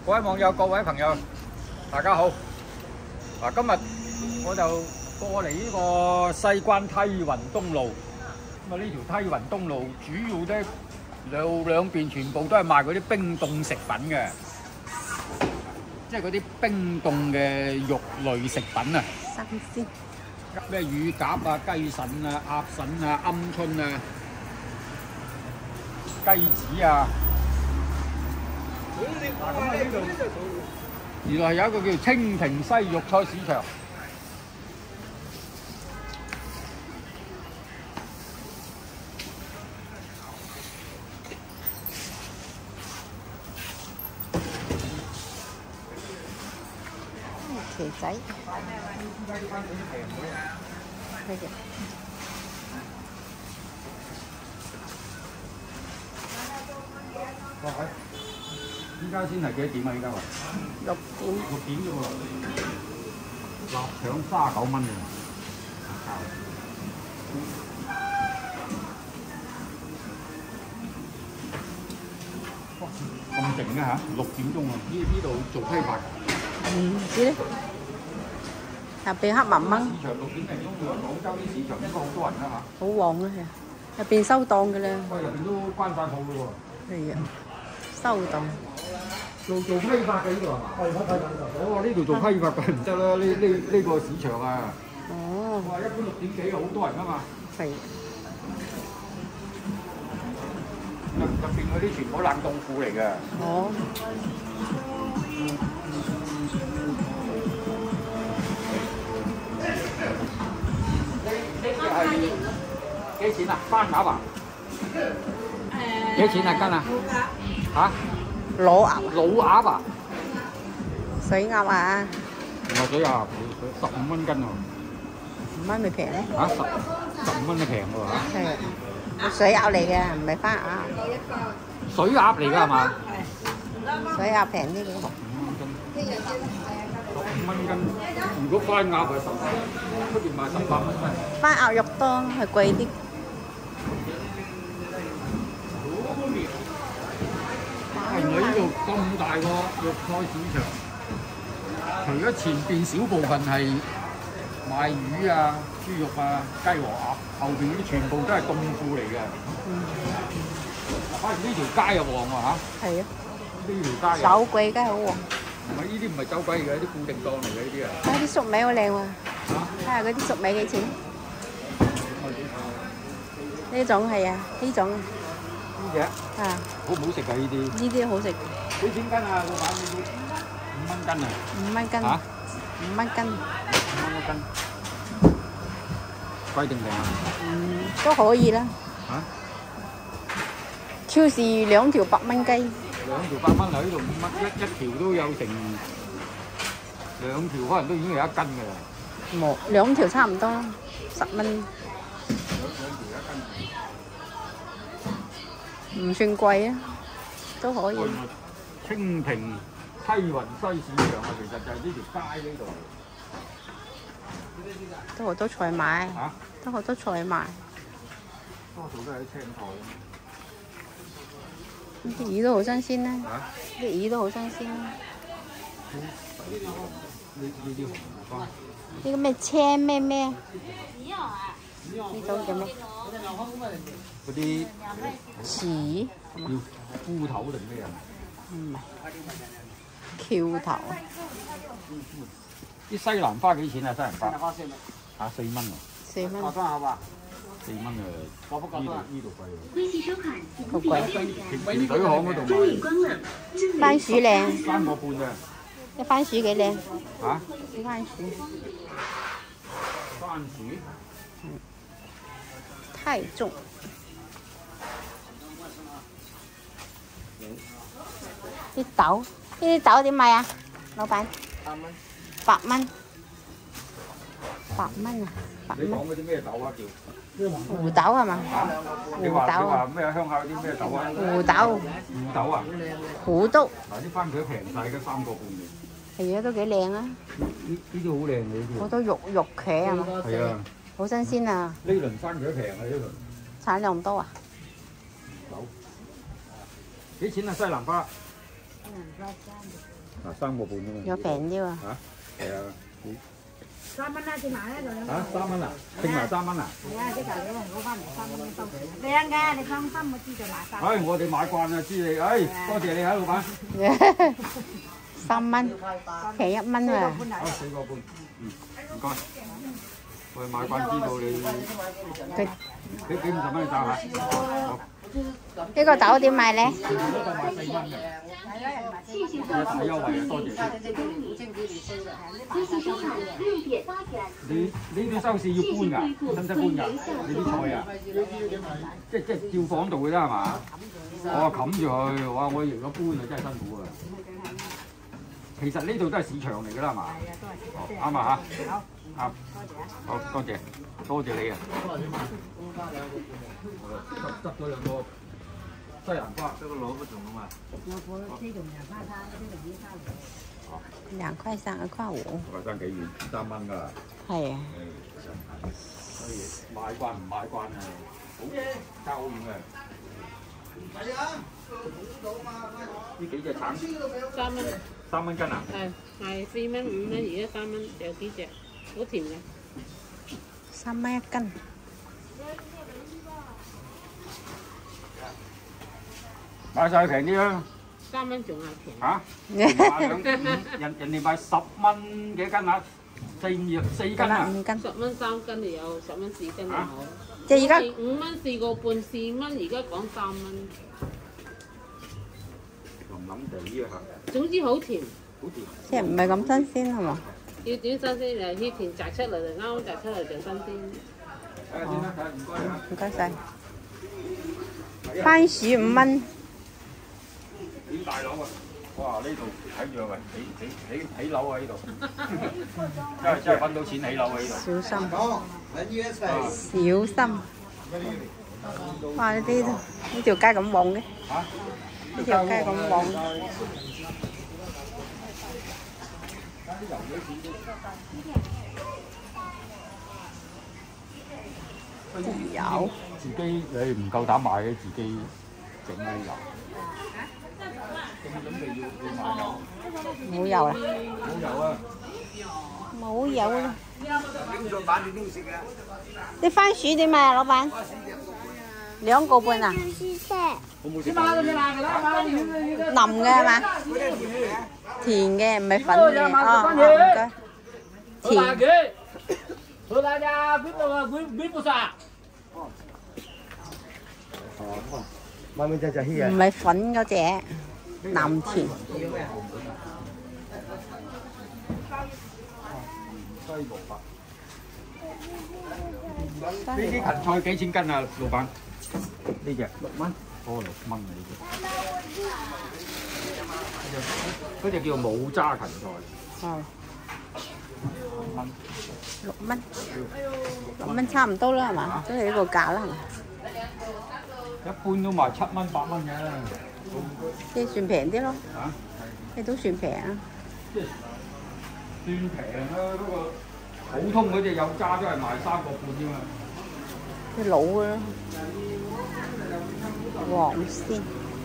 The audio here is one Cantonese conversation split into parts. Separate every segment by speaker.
Speaker 1: 各位網友、各位朋友，大家好！嗱，今日我就過嚟呢個西關梯雲東路。咁啊，呢條梯雲東路主要咧兩邊全部都係賣嗰啲冰凍食品嘅，即係嗰啲冰凍嘅肉類食品啊。
Speaker 2: 新鮮。
Speaker 1: 咩乳鴿啊、雞腎啊、鴨腎啊、鵪鶉啊、雞子啊。嗱，咁啊呢度原來有一個叫清平西肉菜市場。
Speaker 2: 茄仔，呢隻
Speaker 1: 依家先係幾多點啊？依家話
Speaker 2: 6點
Speaker 1: ，6點啫喎，臘腸39蚊嘅，咁勁啊嚇！6點鐘啊，呢度做批發。
Speaker 2: 唔知咧，入邊黑蒙蒙。
Speaker 1: 市場6點零鐘，廣州啲市場應該好多人啦嚇。
Speaker 2: 好旺啊，係入邊收檔嘅啦。
Speaker 1: 不過入邊都關晒鋪嘅喎。
Speaker 2: 係啊，收檔。
Speaker 1: 做批發嘅呢度係嘛？係批發㗎。哦，呢度做批發梗係唔得啦，呢個市場啊。
Speaker 2: 哦。
Speaker 1: 哇！一般6點幾好多人㗎嘛。
Speaker 2: 係。
Speaker 1: 入邊嗰啲全部冷凍庫嚟嘅。
Speaker 2: 哦。
Speaker 1: 幾錢啊？番鴨啊？幾錢啊斤啊？嚇？
Speaker 2: 老鴨啊？
Speaker 1: 老鴨啊？
Speaker 2: 水鴨啊
Speaker 1: 唔係水鴨，15蚊斤喎。
Speaker 2: 5蚊咪平咧？
Speaker 1: 嚇15蚊都平喎嚇。
Speaker 2: 係啊，水鴨嚟嘅，唔係番鴨。
Speaker 1: 水鴨嚟㗎係嘛？
Speaker 2: 水鴨平啲嘅。
Speaker 1: 15蚊斤。如果番鴨係10蚊，出邊賣18蚊斤。
Speaker 2: 番鴨肉多，係貴啲。
Speaker 1: 原來呢度咁大個肉菜市場，除咗前邊小部分係賣魚啊、豬肉啊、雞和鴨，後邊嗰啲全部都係凍庫嚟嘅。反而呢條街又旺喎嚇。係啊。呢條街。
Speaker 2: 走鬼梗係好旺。
Speaker 1: 唔係呢啲唔係走鬼嚟嘅，啲固定檔嚟嘅呢啲啊。
Speaker 2: 睇啲粟米好靚喎。
Speaker 1: 嚇？
Speaker 2: 睇下嗰啲粟米幾錢？呢種係啊，呢種。
Speaker 1: 呢隻？
Speaker 2: 啊。
Speaker 1: 好唔好食㗎呢啲？
Speaker 2: 呢啲好食。
Speaker 1: 幾錢斤啊？老闆呢啲？5蚊斤啊
Speaker 2: ？5蚊斤。嚇？5蚊斤。
Speaker 1: 5蚊一斤。貴定平啊？
Speaker 2: 都可以啦。
Speaker 1: 嚇？
Speaker 2: 超市2條8蚊雞。
Speaker 1: 2條8蚊喺呢度5蚊，一條都有成2條，可能都已經有1斤㗎啦。
Speaker 2: 冇2條差唔多10蚊。
Speaker 1: 2條1斤。
Speaker 2: 唔算貴啊，都可以。
Speaker 1: 清平梯雲西市場啊，其實就係呢條街呢度。
Speaker 2: 都好多菜賣。
Speaker 1: 嚇？
Speaker 2: 都好多菜賣。
Speaker 1: 多數都係啲青菜。
Speaker 2: 啲魚都好新鮮啦。
Speaker 1: 嚇？
Speaker 2: 啲魚都好新鮮啦。
Speaker 1: 呢啲紅花。
Speaker 2: 呢個咩青咩咩？呢種叫咩？
Speaker 1: 嗰啲
Speaker 2: 豉。
Speaker 1: 叫菇頭定咩啊？
Speaker 2: 唔係。橋頭。
Speaker 1: 啲西蘭花幾錢啊？西蘭花嚇4蚊喎。
Speaker 2: 4蚊。
Speaker 1: 4蚊啊！呢度貴喎。
Speaker 2: 好貴。
Speaker 1: 甜水行嗰度賣。
Speaker 2: 番薯靚。
Speaker 1: 3個半啫。
Speaker 2: 啲番薯幾靚？
Speaker 1: 嚇？
Speaker 2: 啲番薯。
Speaker 1: 番薯。
Speaker 2: 太重。啲豆，呢啲豆點賣啊？老闆？8蚊。8蚊。8蚊啊！8蚊。
Speaker 1: 你講嗰啲咩豆啊？叫
Speaker 2: 胡豆係嘛？
Speaker 1: 你話咩鄉下嗰啲咩豆啊？
Speaker 2: 胡豆。
Speaker 1: 胡豆啊？
Speaker 2: 胡豆。
Speaker 1: 嗱，啲番茄平晒嘅3個半嘅。
Speaker 2: 係啊，都幾靚啊！
Speaker 1: 呢啲好靚嘅呢啲。
Speaker 2: 好多肉茄啊！
Speaker 1: 係啊。
Speaker 2: 好新鮮啊！
Speaker 1: 呢輪番茄平啊呢輪。
Speaker 2: 產量多啊？
Speaker 1: 幾錢啊西蘭花？ 嗱3個半啫嘛。
Speaker 2: 有平啲喎。
Speaker 1: 嚇？係啊。
Speaker 3: 3蚊啦，正埋咧就兩。
Speaker 1: 嚇3蚊啊？正埋3蚊啊？
Speaker 3: 係啊，即係你攞翻嚟3蚊收。靚嘅，你放心，我知就買晒。
Speaker 1: 唉，我哋買慣啦，知你。唉，多謝你啊，老闆。
Speaker 2: 3蚊，平1蚊啊！
Speaker 1: 好4個半，唔該。我哋買慣知道你幾50蚊一扎嚇。好。
Speaker 2: 呢個豆點賣咧？
Speaker 1: 呢個賣4蚊嘅。有大優惠啊！多謝你。你啲收市要搬㗎，使唔使搬㗎？你啲菜啊，即照放度嘅啫係嘛？我冚住佢，哇！我如果搬啊真係辛苦啊。其實呢度都係市場嚟㗎啦係嘛？啱啊嚇。啱。好，多謝你啊！執咗兩個西蘭花，這個蘿蔔種啊嘛。
Speaker 3: 有個呢種人花餐，呢種啲花嚟。
Speaker 2: 2塊3，1塊5。
Speaker 1: 話爭幾遠？3蚊㗎啦。
Speaker 2: 係啊。
Speaker 1: 所以買慣唔買慣啊，好爭好遠嘅。係啊，呢幾隻橙
Speaker 4: 3蚊。
Speaker 1: 3蚊斤啊？
Speaker 4: 係4蚊、5蚊，而家3蚊，有幾隻，好甜嘅。
Speaker 2: 3蚊1斤。
Speaker 1: 買晒平啲啦。
Speaker 4: 3蚊仲係平。
Speaker 1: 嚇？人哋賣10蚊幾斤啊？4斤啊
Speaker 2: ？5斤。
Speaker 4: 10蚊3斤就有，10蚊4斤就有。
Speaker 2: 即係而家
Speaker 4: 5蚊4個半，4蚊而家講3蚊。
Speaker 1: 腍腍地啊嚇！
Speaker 4: 總之好甜。
Speaker 1: 好甜。
Speaker 2: 即係唔係咁新鮮係嘛？
Speaker 4: 要點新鮮就啲甜摘出嚟就啱，摘出嚟就新鮮。
Speaker 1: 睇下先啦，唔該啊。
Speaker 2: 唔該晒。番薯5蚊。
Speaker 1: 幾大樓啊！哇！呢度睇住啊，起樓啊！呢度真係揾到錢起樓啊！呢度
Speaker 2: 小心，小心。哇！呢條街咁旺嘅，呢條街咁旺。有。
Speaker 1: 自己你唔夠膽買嘅，自己整啲油。準備要買油。
Speaker 2: 冇油啦。
Speaker 1: 冇油啊！
Speaker 2: 冇油啦。啲番薯點賣啊，老闆？2個半啊？
Speaker 1: 好冇食飯？
Speaker 2: 腍嘅係嘛？甜嘅，唔係粉嘅。哦，唔該。甜。
Speaker 5: 回來呀，邊部啥？
Speaker 2: 唔係粉嗰隻，南甜。
Speaker 1: 呢啲芹菜幾錢斤啊，老闆？呢隻6蚊。哦，6蚊啊呢隻。嗰隻叫冇渣芹菜。
Speaker 2: 哦。6蚊，6蚊差唔多啦係嘛？都係呢個價啦係嘛？
Speaker 1: 一般都賣7蚊8蚊嘅。
Speaker 2: 即係算平啲咯。
Speaker 1: 嚇？
Speaker 2: 即係都算平啊。
Speaker 1: 即係算平啦，不過普通嗰隻有渣都係賣3個半啫嘛。
Speaker 2: 啲老嘅咯，黃鮮。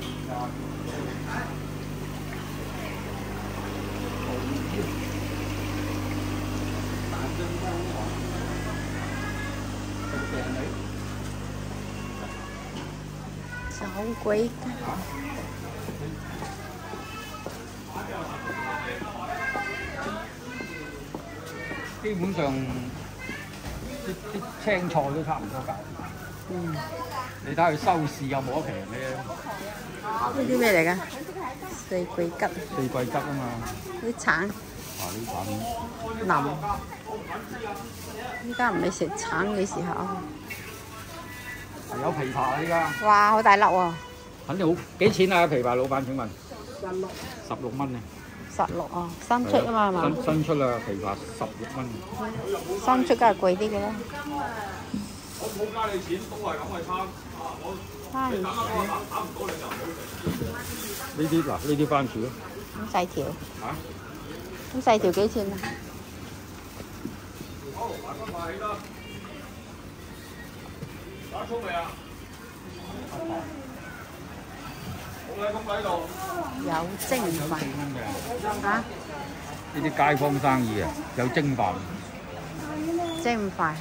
Speaker 2: 走鬼雞。
Speaker 1: 基本上啲青菜都差唔多價。你睇佢收市有冇得平咧？
Speaker 2: 呢啲咩嚟㗎？四季桔。
Speaker 1: 四季桔啊嘛。
Speaker 2: 啲橙。
Speaker 1: 哇！呢橙
Speaker 2: 腍。依家唔係食橙嘅時候。
Speaker 1: 有枇杷啊！依家。
Speaker 2: 哇！好大粒喎。
Speaker 1: 肯定好。幾錢啊？枇杷老闆請問？16蚊啊。
Speaker 2: 16啊，新出啊嘛係嘛？
Speaker 1: 新出啦，枇杷16蚊。
Speaker 2: 新出梗係貴啲嘅啦。
Speaker 1: 我冇加你錢，都係咁去攤。
Speaker 2: 番薯。
Speaker 1: 打唔到你就唔好食。呢啲嗱，呢啲番薯咯。
Speaker 2: 咁細條。
Speaker 1: 嚇？
Speaker 2: 咁細條幾錢啊？
Speaker 1: 好，大家買起啦。打葱未啊？
Speaker 2: 有蒸飯啊！
Speaker 1: 呢啲街坊生意啊，有蒸飯。
Speaker 2: 蒸飯。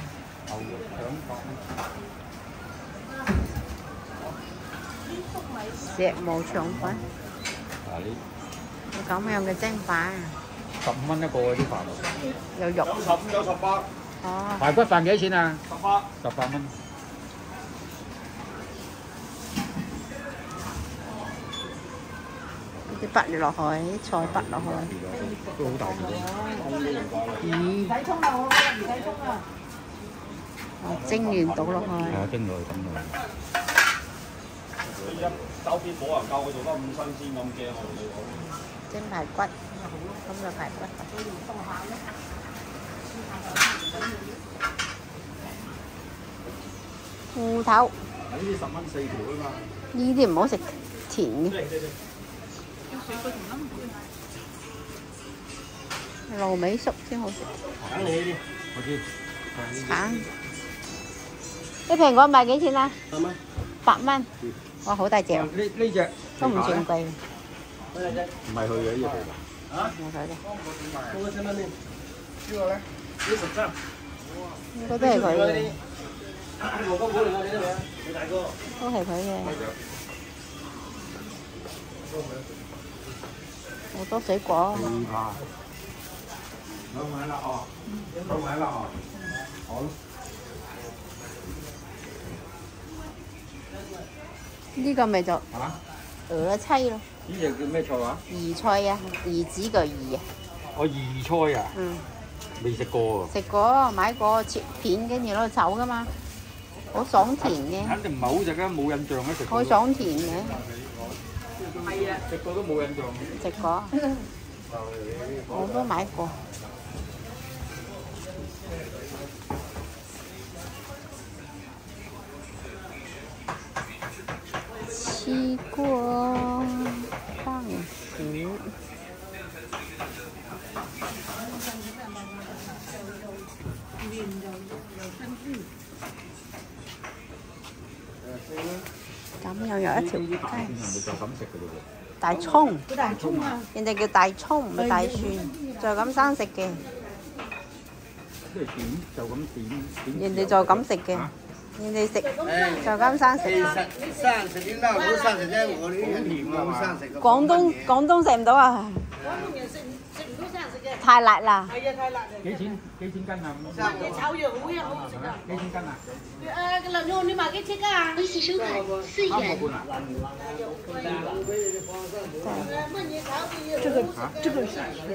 Speaker 2: 石磨腸粉。咁樣嘅蒸飯。
Speaker 1: 15蚊一個嗰啲飯。
Speaker 2: 有肉。
Speaker 5: 15有18。
Speaker 2: 哦。
Speaker 1: 排骨飯幾多錢啊
Speaker 5: ？18。
Speaker 1: 18蚊。
Speaker 2: 啲筆落去，啲菜筆落去。
Speaker 1: 都好大條喎。
Speaker 2: 唔使沖啊！我唔使沖啊。蒸完倒落去。
Speaker 1: 蒸落去咁樣。
Speaker 5: 一周邊冇人夠佢做得咁新鮮咁驚我同你講。
Speaker 2: 蒸排骨，咁就排骨。芋頭。
Speaker 5: 呢啲10蚊4條啊嘛。
Speaker 2: 呢啲唔好食甜嘅。糯米粟先好食。
Speaker 5: 橙你呢啲，
Speaker 1: 我知。
Speaker 2: 橙。啲蘋果賣幾錢啊
Speaker 5: 8蚊。
Speaker 2: 8蚊。哇，好大隻。
Speaker 1: 呢隻
Speaker 2: 都唔算貴。
Speaker 1: 唔係佢嘅呢隻。
Speaker 5: 啊？
Speaker 2: 唔係佢嘅。
Speaker 5: 多個7蚊呢？呢個咧？呢13。
Speaker 2: 應該都係佢嘅。
Speaker 5: 我公婆嚟㗎，你都係啊？你大哥。
Speaker 2: 都係佢嘅。好多水果。
Speaker 5: 攞埋啦哦，攞埋啦哦，好。
Speaker 2: 呢個咪就鵝妻咯。
Speaker 1: 呢隻叫咩菜話？
Speaker 2: 兒菜啊，兒子個兒啊。
Speaker 1: 我兒菜啊。
Speaker 2: 嗯。
Speaker 1: 未食過啊。
Speaker 2: 食過，買過切片，跟住攞去炒噶嘛，好爽甜嘅。
Speaker 1: 肯定唔係好食啊，冇印象啊食。
Speaker 2: 好爽甜嘅。
Speaker 1: 係啊，食過都冇印象。
Speaker 2: 食過。我都買過。吃過飯時。咁又有一條街。大葱，人哋叫大葱，唔係大蒜，就咁生食嘅。
Speaker 1: 即係點就咁點。
Speaker 2: 人哋就咁食嘅，人哋食就咁生食。
Speaker 6: 其實生食點解好生食啫？我哋呢啲唔好生食。
Speaker 2: 廣東食唔到啊！
Speaker 3: 廣東人食唔到生食嘅。
Speaker 2: 太辣啦！
Speaker 3: 係啊，太辣。
Speaker 1: 幾錢斤啊？
Speaker 3: 你炒嘢好呀，好食啊！
Speaker 1: 幾錢斤啊？
Speaker 3: 個牛肉你賣幾錢啊？
Speaker 7: 微信收看4元。
Speaker 3: 這個是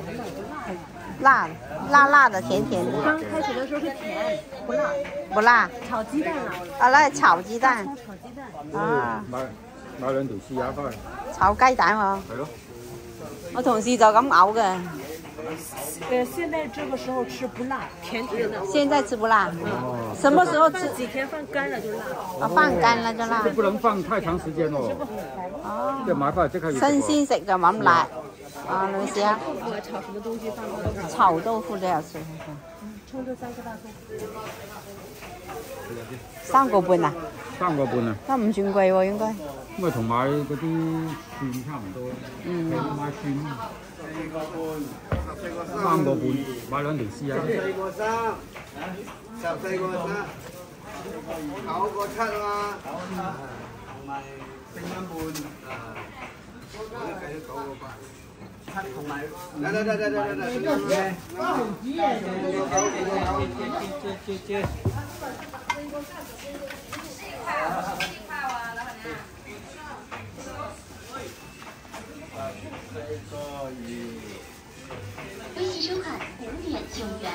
Speaker 2: 辣的，甜甜的。
Speaker 3: 剛開始的時候是甜，不辣。
Speaker 2: 不辣。
Speaker 3: 炒雞蛋啊！
Speaker 2: 啊，那係炒雞蛋。
Speaker 3: 炒雞蛋。
Speaker 2: 啊。
Speaker 1: 買兩條試下翻去。
Speaker 2: 炒雞蛋喎。
Speaker 1: 係咯。
Speaker 2: 我同事就咁嘔嘅。
Speaker 3: 現在這個時候吃不辣，甜甜的。
Speaker 2: 現在吃不辣。什麼時候吃？
Speaker 3: 幾天放乾了就辣。
Speaker 2: 啊，放乾了就辣。
Speaker 1: 不能放太長時間哦。
Speaker 2: 哦。
Speaker 1: 即係買翻嚟即刻要。
Speaker 2: 新鮮食就冇咁辣。啊，你試下。
Speaker 3: 炒什麼東西放豆腐？
Speaker 2: 炒豆腐都有食。
Speaker 3: 沖這3個大葱。
Speaker 2: 3個半啊
Speaker 1: ？3個半啊？
Speaker 2: 都唔算貴喎，應該。
Speaker 1: 咁啊，同買嗰啲蒜差唔多。
Speaker 2: 嗯。
Speaker 1: 買蒜。3個半，買兩條試下。
Speaker 6: 14個3，14個3，9個7啊，同埋4蚊半啊，計咗9個8，7同埋，
Speaker 7: 微信收看5點9元。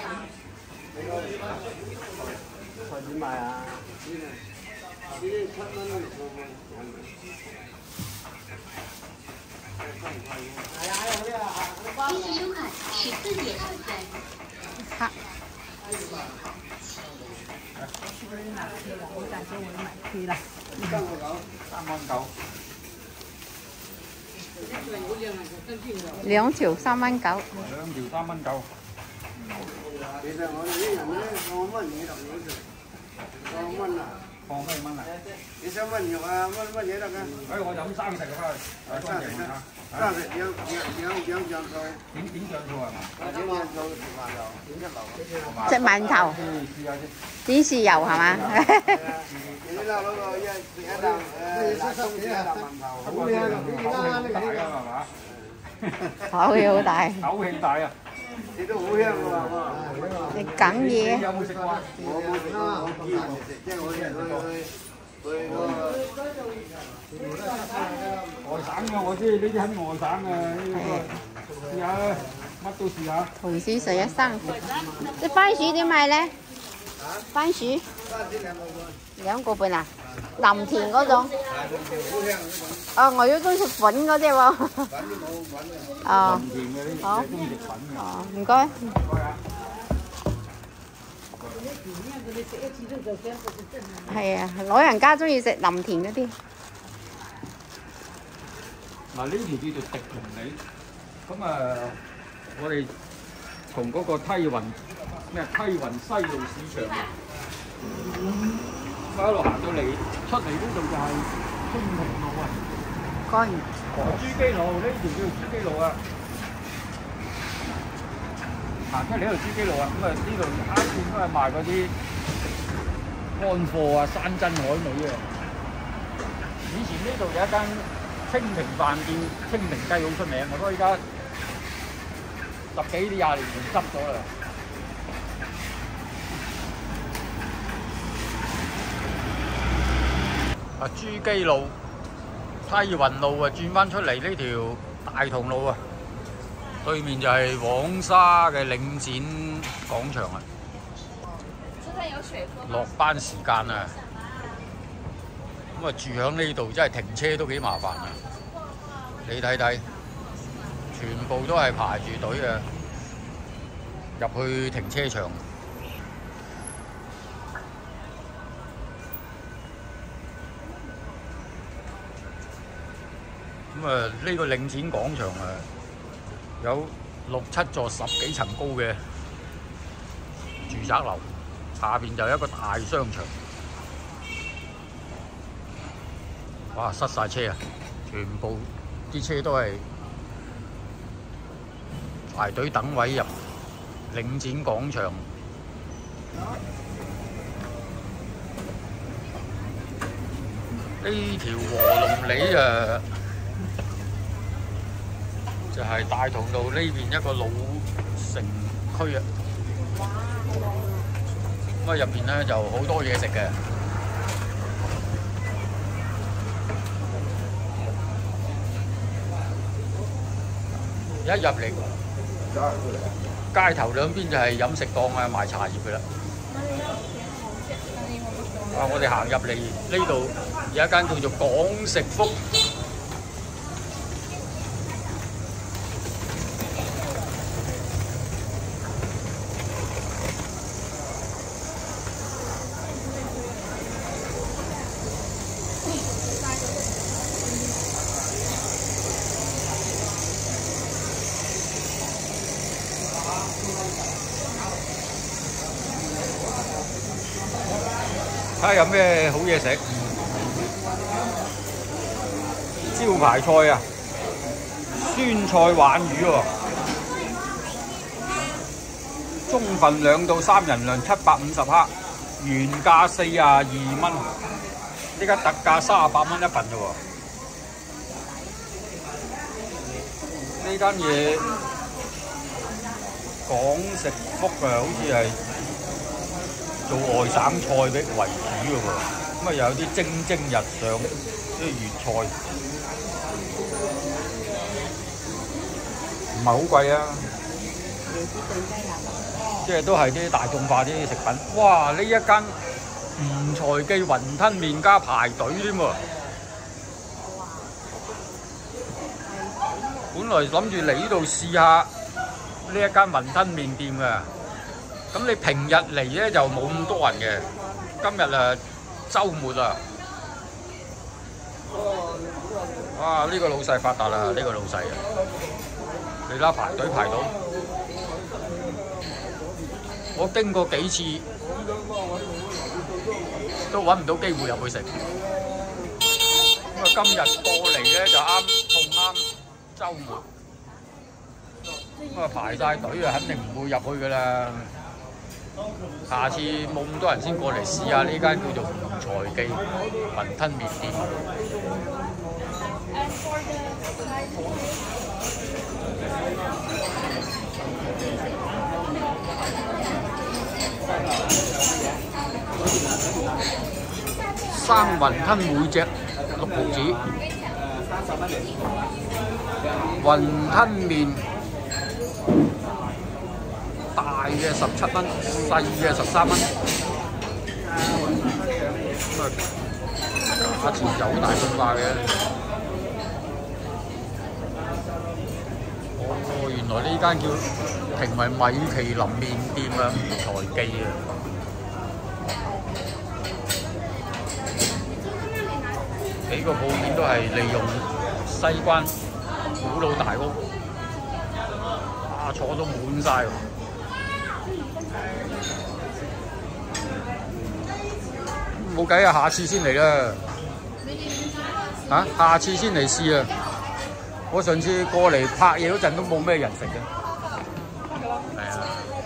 Speaker 6: 菜點賣啊？呢啲7蚊6個半。
Speaker 7: 微信收看14點9元。
Speaker 2: 好。
Speaker 3: 我感覺我買虧了。
Speaker 1: 3蚊9。
Speaker 2: 2條3蚊9。
Speaker 1: 2條3蚊9。
Speaker 6: 其實我哋啲人咧，5蚊嘢就2條，5蚊啊。
Speaker 1: 放咩蚊啊？
Speaker 6: 你想炆肉啊？乜嘢得㗎？
Speaker 1: 我飲生食嘅翻去，乾淨啊！
Speaker 6: 生食養醬菜，
Speaker 1: 點醬醋係嘛？
Speaker 6: 點醬醋食饅頭，點一流。
Speaker 2: 食饅頭，
Speaker 1: 試下先。
Speaker 2: 點豉油係嘛？
Speaker 6: 你撈嗰個一啖辣葱一啖饅頭，好
Speaker 1: 口氣大啊係嘛？
Speaker 2: 口氣好大，
Speaker 1: 口氣大啊！
Speaker 6: 你都好香喎。
Speaker 2: 你梗嘢。
Speaker 1: 有冇食過啊？
Speaker 6: 我冇食過，我見人哋食，即係我哋去
Speaker 1: 外省嘅，我知呢啲喺外省嘅，試下乜都試下。
Speaker 2: 同時食一生，啲番薯點賣咧？番薯2個半啊，林田嗰種。哦，我要中意食粉嗰啲喎。哦，好，哦，唔該。係啊，老人家中意食林田嗰啲。
Speaker 1: 嗱，呢條叫做迪龍里，咁啊，我哋從嗰個梯雲西路市場，一路行到嚟，出嚟呢度就係清平路啊。
Speaker 2: 乾
Speaker 1: 珠璣路呢條叫珠璣路啊，行出嚟呢度珠璣路啊，咁啊呢度啱先都係賣嗰啲乾貨啊、山珍海味啊。以前呢度有一間清平飯店，清平雞好出名，我覺得依家10幾20年前執咗啦。啊，珠璣路、梯雲路啊，轉翻出嚟呢條大同路啊，對面就係黃沙嘅領展廣場啊。落班時間啊，咁啊住響呢度真係停車都幾麻煩啊！你睇睇，全部都係排住隊啊，入去停車場。咁啊，呢個領展廣場啊，有6、7座10幾層高嘅住宅樓，下邊就有一個大商場。哇！塞晒車啊！全部啲車都係排隊等位入領展廣場。呢條和龍里啊，就係大同路呢邊一個老城區啊。咁啊入邊咧就好多嘢食嘅。一入嚟，街頭兩邊就係飲食檔啊，賣茶葉嘅啦。啊！我哋行入嚟呢度有一間叫做港食福。睇下有咩好嘢食，招牌菜啊，酸菜鯇魚喎，中份2到3人量750克，原價42蚊，依家特價38蚊一份啫喎。呢間嘢港食福啊，好似係做外省菜為主嘅喎，咁啊又有啲蒸日上啲粵菜，唔係好貴啊，即係都係啲大眾化啲食品。哇！呢一間吳財記雲吞麵加排隊添喎，本來諗住嚟呢度試下呢一間雲吞麵店嘅。咁你平日嚟咧就冇咁多人嘅，今日啊週末啊，哇！呢個老細發達啦，呢個老細啊，你啦排隊排到，我經過幾次， 都揾唔到機會入去食。咁啊，今日過嚟咧就啱碰啱週末，咁啊排晒隊啊，肯定唔會入去噶啦。下次冇咁多人先過嚟試下呢間叫做吳財記雲吞麵店。生雲吞每隻6毫子，雲吞麵大嘅17蚊，細嘅13蚊。咁啊，價錢有好大變化嘅。哦，原來呢間叫評為米其林麵店啊，吳財記啊。幾個鋪面都係利用西關古老大屋，坐到滿晒喎。冇計啊，下次先嚟啦。下次先嚟試啊！我上次過嚟拍嘢嗰陣都冇咩人食嘅。係啊。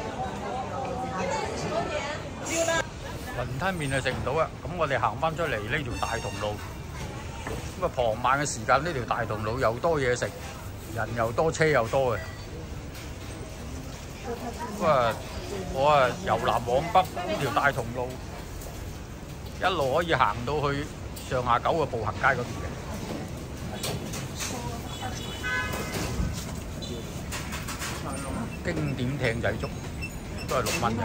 Speaker 1: 雲吞麵係食唔到啊！咁我哋行翻出嚟呢條大同路。咁啊，傍晚嘅時間呢條大同路又多嘢食，人又多，車又多嘅。咁啊，我由南往北呢條大同路一路可以行到去上下九嘅步行街嗰邊嘅。經典艇仔粥都係6蚊嘅。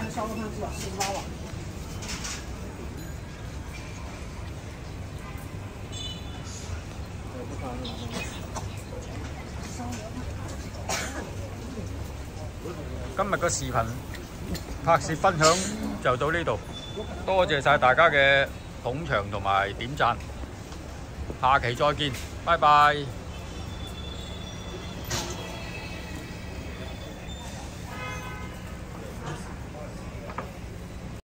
Speaker 1: 今日個視頻拍攝分享就到呢度，多謝晒大家嘅捧場同埋點讚，下期再見，拜拜。